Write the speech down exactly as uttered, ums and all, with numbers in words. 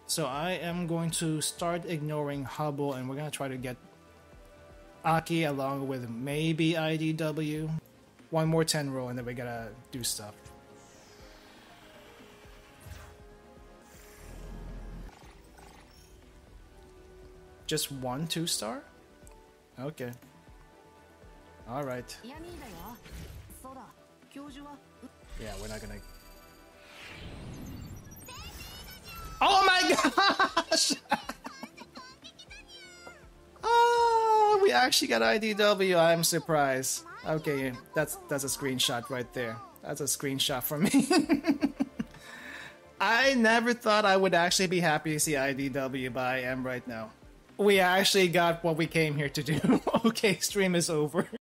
So I am going to start ignoring Hubble, and we're gonna try to get Aki along with maybe I D W. One more ten roll, and then we gotta do stuff. Just one two star? Okay. Alright. Yeah, we're not gonna... Oh my gosh! Oh, we actually got I D W. I'm surprised. Okay, that's that's a screenshot right there. That's a screenshot for me. I never thought I would actually be happy to see I D W, but I am right now. We actually got what we came here to do. Okay, stream is over.